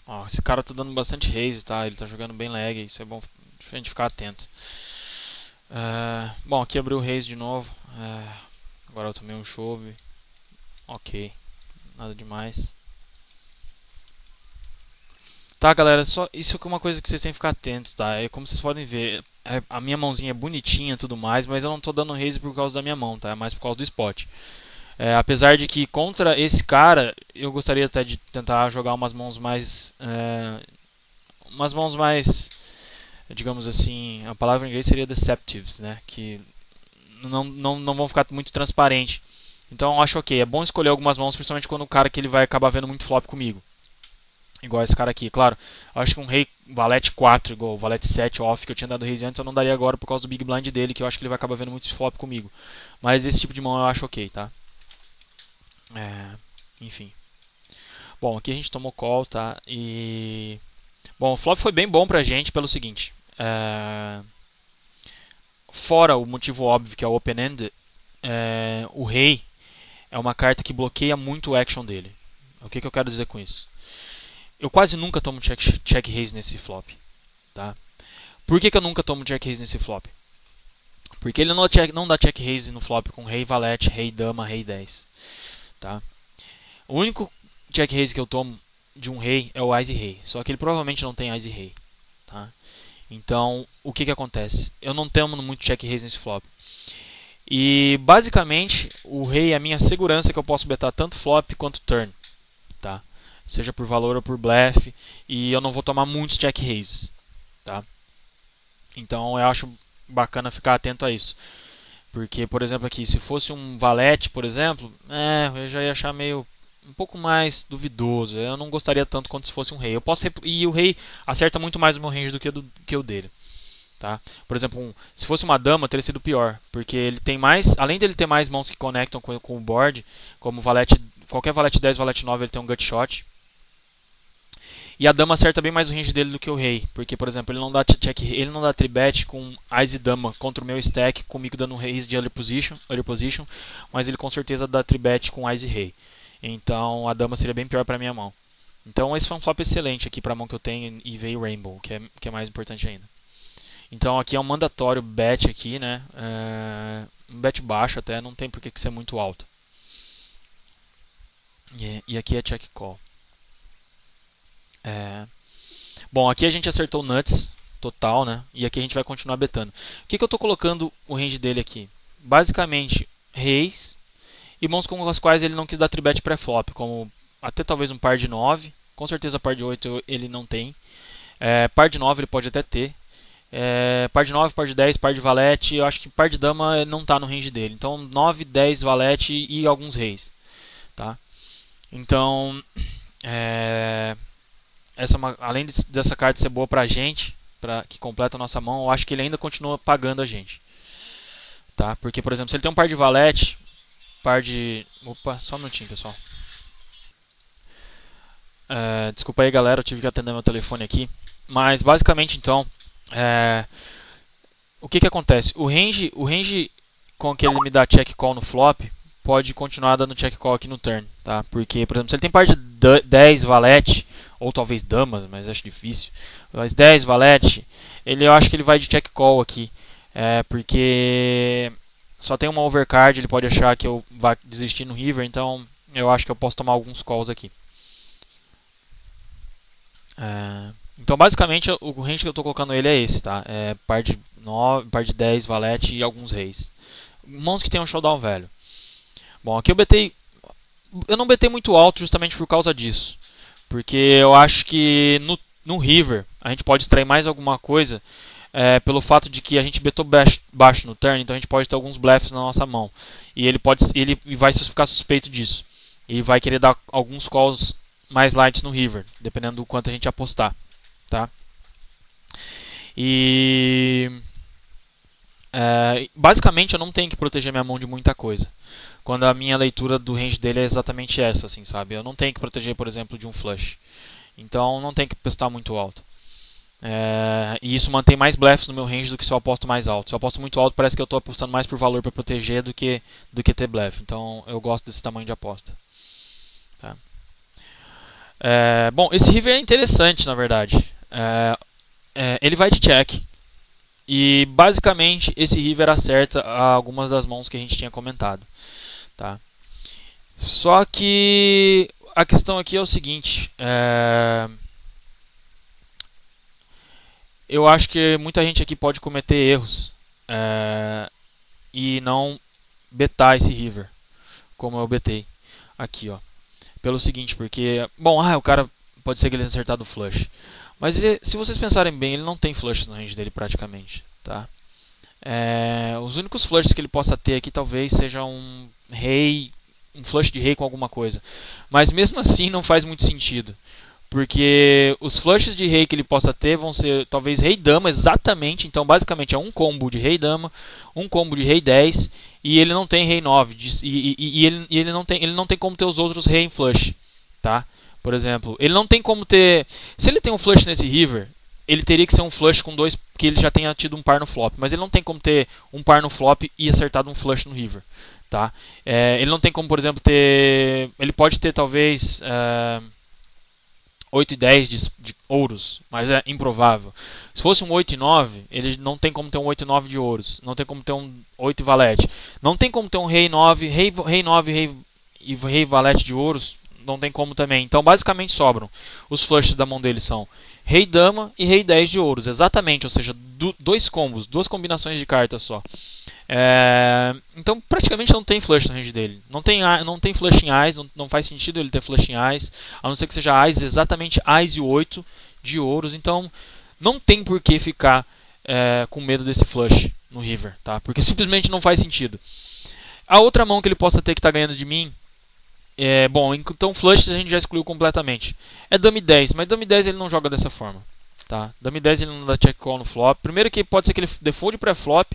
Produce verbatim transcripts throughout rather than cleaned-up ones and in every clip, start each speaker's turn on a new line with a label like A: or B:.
A: Ó, esse cara tá dando bastante raise, tá? Ele tá jogando bem lag, isso é bom pra gente ficar atento. É, bom, aqui abriu o raise de novo. É, agora eu tomei um chove. Ok, nada demais. Tá, galera, só isso é uma coisa que vocês têm que ficar atentos, tá? É como vocês podem ver, é, a minha mãozinha é bonitinha e tudo mais, mas eu não tô dando raise por causa da minha mão, tá? É mais por causa do spot. É, apesar de que contra esse cara, eu gostaria até de tentar jogar umas mãos mais. É, umas mãos mais. Digamos assim, a palavra em inglês seria deceptives, né? Que não, não, não vão ficar muito transparentes. Então eu acho ok, é bom escolher algumas mãos, principalmente quando o cara que ele vai acabar vendo muito flop comigo. Igual esse cara aqui, claro. Eu acho que um rei valete quatro, igual o valete sete off que eu tinha dado raise antes, eu não daria agora por causa do big blind dele, que eu acho que ele vai acabar vendo muito flop comigo. Mas esse tipo de mão eu acho ok, tá? É, enfim. Bom, aqui a gente tomou call, tá? E. Bom, o flop foi bem bom pra gente pelo seguinte. É... Fora o motivo óbvio que é o open-end, é... o rei é uma carta que bloqueia muito o action dele. O que, que eu quero dizer com isso? Eu quase nunca tomo check, check raise nesse flop, tá? Por que, que eu nunca tomo check raise nesse flop? Porque ele não, check, não dá check raise no flop com rei valete, rei dama, rei dez, tá? O único check raise que eu tomo de um rei é o Ice Rei, só que ele provavelmente não tem Ice Rei, tá? Então, o que que acontece? Eu não tomo muito check raise nesse flop. E basicamente, o rei é a minha segurança que eu posso betar tanto flop quanto turn, tá? Seja por valor ou por blefe, e eu não vou tomar muitos check raises, tá? Então, eu acho bacana ficar atento a isso. Porque, por exemplo, aqui, se fosse um valete, por exemplo, é, eu já ia achar meio um pouco mais duvidoso. Eu não gostaria tanto quanto se fosse um rei. Eu posso e o rei acerta muito mais o meu range do que, do, que o dele. Tá? Por exemplo, um, se fosse uma dama, teria sido pior, porque ele tem mais, além dele ter mais mãos que conectam com, com o board, como valete, qualquer valete dez, valete nove, ele tem um gut shot. E a dama acerta bem mais o range dele do que o rei, porque por exemplo, ele não dá check, ele não dá tribet com Ice e dama contra o meu stack, comigo dando raise de early position, early position, mas ele com certeza dá tribet com Ice e rei. Então a dama seria bem pior para minha mão. Então esse foi um flop excelente aqui para a mão que eu tenho e veio Rainbow, que é, que é mais importante ainda. Então aqui é um mandatório bet aqui, né? É, um bet baixo até, não tem por que ser muito alto. E, e aqui é check call. É, bom, aqui a gente acertou nuts total, né? E aqui a gente vai continuar betando. O que, que eu estou colocando o range dele aqui? Basicamente, reis e mãos com as quais ele não quis dar tribet pré-flop, como até talvez um par de nove. Com certeza par de oito ele não tem. É, par de nove ele pode até ter. É, par de nove, par de dez, par de valete. Eu acho que par de dama não está no range dele. Então nove, dez, valete e alguns reis. Tá? Então, é, essa é uma, além dessa carta ser boa pra gente, pra, que completa a nossa mão, eu acho que ele ainda continua pagando a gente. Tá? Porque, por exemplo, se ele tem um par de valete, par de... Opa, só um minutinho, pessoal. É, desculpa aí, galera, eu tive que atender meu telefone aqui. Mas, basicamente, então, é, o que que acontece? O range, o range com que ele me dá check call no flop pode continuar dando check call aqui no turn, tá? Porque, por exemplo, se ele tem par de dez valete, ou talvez damas, mas acho difícil, mas dez valete, ele, eu acho que ele vai de check call aqui, é, porque só tem uma overcard, ele pode achar que eu vá desistir no river, então eu acho que eu posso tomar alguns calls aqui. É, então, basicamente, o range que eu estou colocando ele é esse, tá? É par de nove, par de dez, valete e alguns reis. Mãos que tem um showdown velho. Bom, aqui eu betei. Eu não betei muito alto justamente por causa disso. Porque eu acho que no, no river a gente pode extrair mais alguma coisa é, pelo fato de que a gente betou baixo, baixo no turn, então a gente pode ter alguns bleffs na nossa mão. E ele, pode, ele vai ficar suspeito disso. E vai querer dar alguns calls mais lights no river, dependendo do quanto a gente apostar. Tá? E é, basicamente eu não tenho que proteger minha mão de muita coisa. Quando a minha leitura do range dele é exatamente essa, assim, sabe? Eu não tenho que proteger, por exemplo, de um flush. Então não tem que apostar muito alto. É, e isso mantém mais bleffs no meu range do que se eu aposto mais alto. Se eu aposto muito alto, parece que eu estou apostando mais por valor para proteger do que, do que ter bleff. Então eu gosto desse tamanho de aposta. Tá? É, bom, esse river é interessante, na verdade. É, é, ele vai de check. E basicamente esse river acerta algumas das mãos que a gente tinha comentado. Tá? Só que a questão aqui é o seguinte. É, eu acho que muita gente aqui pode cometer erros. É, e não betar esse river. Como eu betei. Aqui, ó. Pelo seguinte, porque... Bom, ah, o cara pode ser que ele tenha acertado o flush. Mas se vocês pensarem bem, ele não tem flush no range dele praticamente. Tá? É, os únicos flushes que ele possa ter aqui talvez seja um rei, um flush de rei com alguma coisa. Mas mesmo assim não faz muito sentido. Porque os flushes de rei que ele possa ter vão ser talvez rei dama exatamente. Então basicamente é um combo de rei dama, um combo de rei dez e ele não tem rei nove. E, e, e, ele, e ele, não tem, ele não tem como ter os outros rei em flush. Tá? Por exemplo, ele não tem como ter... Se ele tem um flush nesse river, ele teria que ser um flush com dois, que ele já tenha tido um par no flop. Mas ele não tem como ter um par no flop e acertado um flush no river. Tá? É, ele não tem como, por exemplo, ter... Ele pode ter talvez... É, oito e dez de, de ouros, mas é improvável. Se fosse um oito e nove, ele não tem como ter um oito e nove de ouros. Não tem como ter um oito valete. Não tem como ter um rei nove, rei, rei nove rei, e rei valete de ouros. Não tem como também. Então basicamente sobram. Os flushes da mão dele são rei dama e rei dez de ouros. Exatamente, ou seja, do, dois combos, duas combinações de cartas só. É, então praticamente não tem flush no range dele. Não tem, não tem flush em Ais, não, não faz sentido ele ter flush em Ais, a não ser que seja Ais, exatamente Ais e oito de ouros. Então não tem por que ficar é, com medo desse flush no river, tá? Porque simplesmente não faz sentido. A outra mão que ele possa ter que está ganhando de mim é, bom, então flush a gente já excluiu completamente. É Dame dez, mas Dame dez ele não joga dessa forma. Tá? Dame dez ele não dá check call no flop. Primeiro que pode ser que ele default pré-flop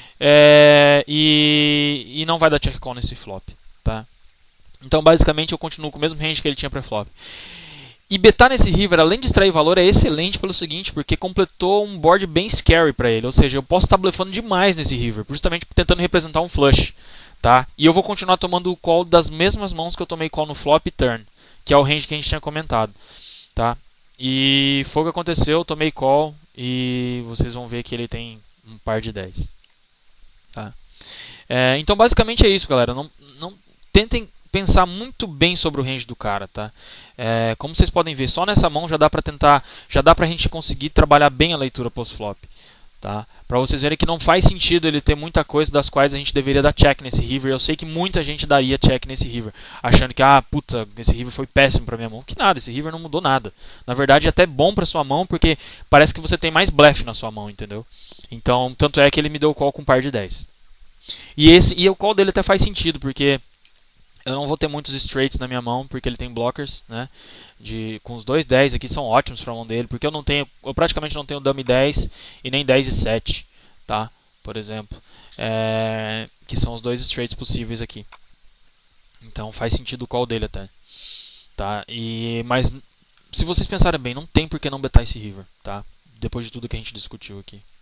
A: é, e, e não vai dar check call nesse flop. Tá? Então basicamente eu continuo com o mesmo range que ele tinha pré-flop. E betar nesse river, além de extrair valor, é excelente pelo seguinte, porque completou um board bem scary para ele. Ou seja, eu posso estar blefando demais nesse river, justamente tentando representar um flush. Tá? E eu vou continuar tomando o call das mesmas mãos que eu tomei call no flop e turn, que é o range que a gente tinha comentado. Tá? E foi o que aconteceu, eu tomei call e vocês vão ver que ele tem um par de dez. Tá? É, então basicamente é isso, galera. Não, não tentem pensar muito bem sobre o range do cara, tá? É, como vocês podem ver, só nessa mão já dá pra tentar, já dá pra gente conseguir trabalhar bem a leitura post-flop, tá? Pra vocês verem que não faz sentido ele ter muita coisa das quais a gente deveria dar check nesse river. Eu sei que muita gente daria check nesse river, achando que, ah, puta, esse river foi péssimo pra minha mão. Que nada, esse river não mudou nada. Na verdade é até bom pra sua mão, porque parece que você tem mais blefe na sua mão, entendeu? Então, tanto é que ele me deu o call com um par de dez. E, esse, e o call dele até faz sentido, porque eu não vou ter muitos straights na minha mão, porque ele tem blockers, né? De, com os dois dez aqui são ótimos para a mão dele, porque eu não tenho, eu praticamente não tenho Dame dez e nem dez e sete, tá? Por exemplo, é, que são os dois straights possíveis aqui. Então faz sentido o call dele até, tá? E, mas se vocês pensarem bem, não tem por que não betar esse river, tá? Depois de tudo que a gente discutiu aqui.